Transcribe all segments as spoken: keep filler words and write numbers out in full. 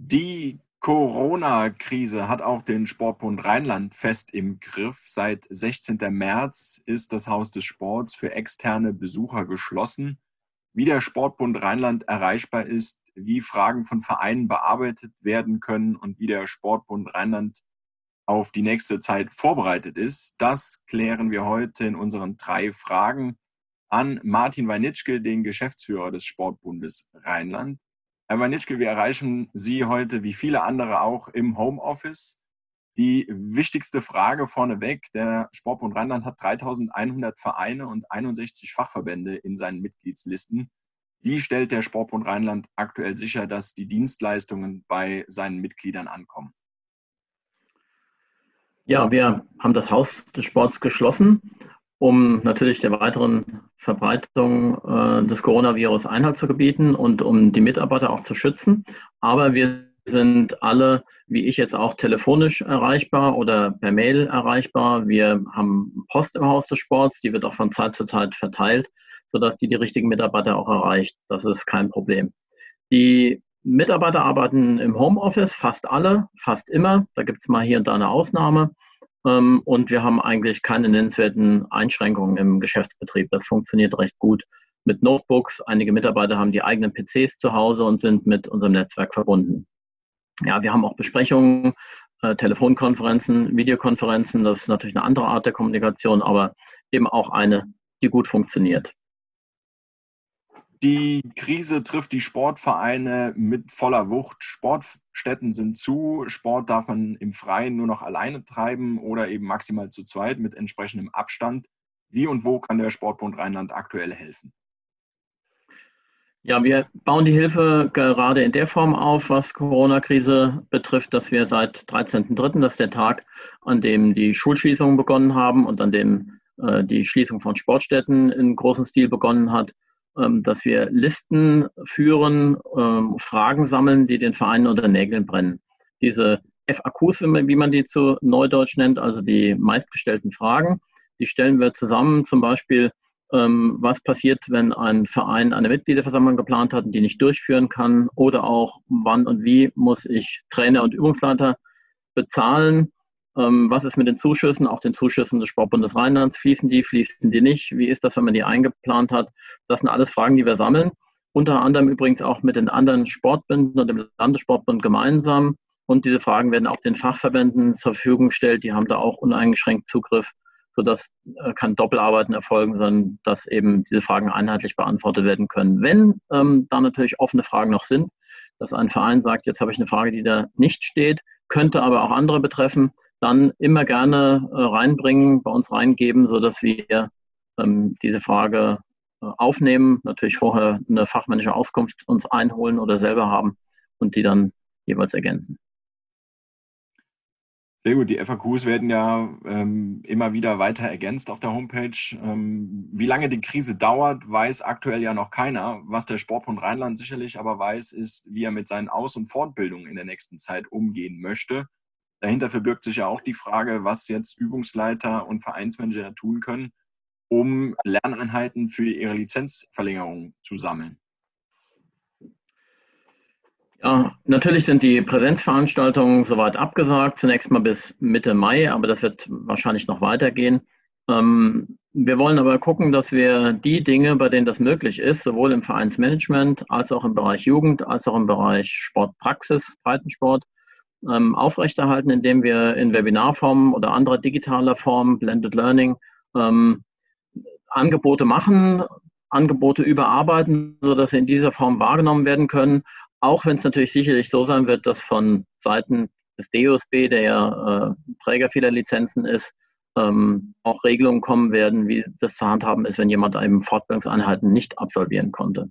Die Corona-Krise hat auch den Sportbund Rheinland fest im Griff. Seit sechzehnten März ist das Haus des Sports für externe Besucher geschlossen. Wie der Sportbund Rheinland erreichbar ist, wie Fragen von Vereinen bearbeitet werden können und wie der Sportbund Rheinland auf die nächste Zeit vorbereitet ist, das klären wir heute in unseren drei Fragen an Martin Weinitschke, den Geschäftsführer des Sportbundes Rheinland. Herr Weinitschke, wir erreichen Sie heute, wie viele andere auch, im Homeoffice. Die wichtigste Frage vorneweg: Der Sportbund Rheinland hat dreitausendeinhundert Vereine und einundsechzig Fachverbände in seinen Mitgliedslisten. Wie stellt der Sportbund Rheinland aktuell sicher, dass die Dienstleistungen bei seinen Mitgliedern ankommen? Ja, wir haben das Haus des Sports geschlossen, um natürlich der weiteren Verbreitung äh, des Coronavirus Einhalt zu gebieten und um die Mitarbeiter auch zu schützen. Aber wir sind alle, wie ich jetzt auch, telefonisch erreichbar oder per Mail erreichbar. Wir haben Post im Haus des Sports, die wird auch von Zeit zu Zeit verteilt, sodass die die richtigen Mitarbeiter auch erreicht. Das ist kein Problem. Die Mitarbeiter arbeiten im Homeoffice, fast alle, fast immer. Da gibt es mal hier und da eine Ausnahme. Und wir haben eigentlich keine nennenswerten Einschränkungen im Geschäftsbetrieb. Das funktioniert recht gut mit Notebooks. Einige Mitarbeiter haben die eigenen P Cs zu Hause und sind mit unserem Netzwerk verbunden. Ja, wir haben auch Besprechungen, äh, Telefonkonferenzen, Videokonferenzen. Das ist natürlich eine andere Art der Kommunikation, aber eben auch eine, die gut funktioniert. Die Krise trifft die Sportvereine mit voller Wucht. Sportstätten sind zu, Sport darf man im Freien nur noch alleine treiben oder eben maximal zu zweit mit entsprechendem Abstand. Wie und wo kann der Sportbund Rheinland aktuell helfen? Ja, wir bauen die Hilfe gerade in der Form auf, was Corona-Krise betrifft, dass wir seit dreizehnten dritten, das ist der Tag, an dem die Schulschließungen begonnen haben und an dem äh, die Schließung von Sportstätten in großem Stil begonnen hat, dass wir Listen führen, Fragen sammeln, die den Vereinen unter den Nägeln brennen. Diese F A Qs, wie man die zu Neudeutsch nennt, also die meistgestellten Fragen, die stellen wir zusammen. Zum Beispiel, was passiert, wenn ein Verein eine Mitgliederversammlung geplant hat und die nicht durchführen kann, oder auch, wann und wie muss ich Trainer und Übungsleiter bezahlen. Was ist mit den Zuschüssen, auch den Zuschüssen des Sportbundes Rheinlands? Fließen die, fließen die nicht? Wie ist das, wenn man die eingeplant hat? Das sind alles Fragen, die wir sammeln. Unter anderem übrigens auch mit den anderen Sportbünden und dem Landessportbund gemeinsam. Und diese Fragen werden auch den Fachverbänden zur Verfügung gestellt. Die haben da auch uneingeschränkt Zugriff, sodass kein Doppelarbeiten erfolgen, sondern dass eben diese Fragen einheitlich beantwortet werden können. Wenn ähm, da natürlich offene Fragen noch sind, dass ein Verein sagt, jetzt habe ich eine Frage, die da nicht steht, könnte aber auch andere betreffen, dann immer gerne äh, reinbringen, bei uns reingeben, sodass wir ähm, diese Frage äh, aufnehmen, natürlich vorher eine fachmännische Auskunft uns einholen oder selber haben und die dann jeweils ergänzen. Sehr gut, die F A Qs werden ja ähm, immer wieder weiter ergänzt auf der Homepage. Ähm, wie lange die Krise dauert, weiß aktuell ja noch keiner. Was der Sportbund Rheinland sicherlich aber weiß, ist, wie er mit seinen Aus- und Fortbildungen in der nächsten Zeit umgehen möchte. Dahinter verbirgt sich ja auch die Frage, was jetzt Übungsleiter und Vereinsmanager tun können, um Lerneinheiten für ihre Lizenzverlängerung zu sammeln. Ja, natürlich sind die Präsenzveranstaltungen soweit abgesagt, zunächst mal bis Mitte Mai, aber das wird wahrscheinlich noch weitergehen. Ähm, wir wollen aber gucken, dass wir die Dinge, bei denen das möglich ist, sowohl im Vereinsmanagement als auch im Bereich Jugend, als auch im Bereich Sportpraxis, Breitensport, ähm, aufrechterhalten, indem wir in Webinarform oder anderer digitaler Form, Blended Learning, ähm, Angebote machen, Angebote überarbeiten, sodass sie in dieser Form wahrgenommen werden können. Auch wenn es natürlich sicherlich so sein wird, dass von Seiten des D O S B, der ja äh, Träger vieler Lizenzen ist, ähm, auch Regelungen kommen werden, wie das zu handhaben ist, wenn jemand eben Fortbildungseinheiten nicht absolvieren konnte.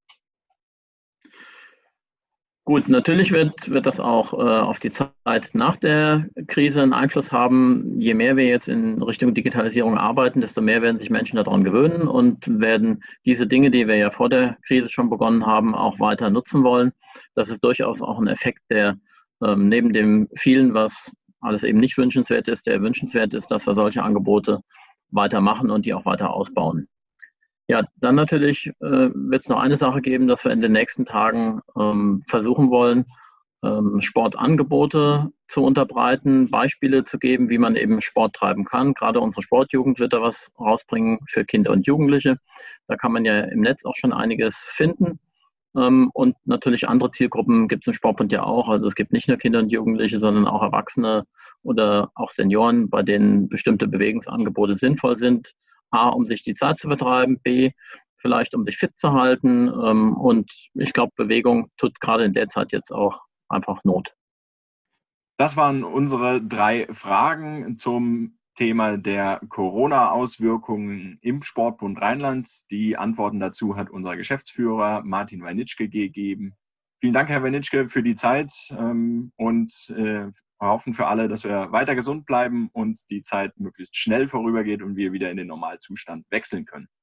Gut, natürlich wird, wird das auch äh, auf die Zeit nach der Krise einen Einfluss haben. Je mehr wir jetzt in Richtung Digitalisierung arbeiten, desto mehr werden sich Menschen daran gewöhnen und werden diese Dinge, die wir ja vor der Krise schon begonnen haben, auch weiter nutzen wollen. Das ist durchaus auch ein Effekt, der ähm, neben dem vielen, was alles eben nicht wünschenswert ist, der wünschenswert ist, dass wir solche Angebote weitermachen und die auch weiter ausbauen. Ja, dann natürlich äh, wird es noch eine Sache geben, dass wir in den nächsten Tagen ähm, versuchen wollen, ähm, Sportangebote zu unterbreiten, Beispiele zu geben, wie man eben Sport treiben kann. Gerade unsere Sportjugend wird da was rausbringen für Kinder und Jugendliche. Da kann man ja im Netz auch schon einiges finden. Ähm, und natürlich andere Zielgruppen gibt es im Sportbund ja auch. Also es gibt nicht nur Kinder und Jugendliche, sondern auch Erwachsene oder auch Senioren, bei denen bestimmte Bewegungsangebote sinnvoll sind. A, um sich die Zeit zu vertreiben, B, vielleicht um sich fit zu halten. Ähm, und ich glaube, Bewegung tut gerade in der Zeit jetzt auch einfach Not. Das waren unsere drei Fragen zum Thema der Corona-Auswirkungen im Sportbund Rheinland. Die Antworten dazu hat unser Geschäftsführer Martin Weinitschke gegeben. Vielen Dank, Herr Weinitschke, für die Zeit ähm, und äh, hoffen für alle, dass wir weiter gesund bleiben und die Zeit möglichst schnell vorübergeht und wir wieder in den Normalzustand wechseln können.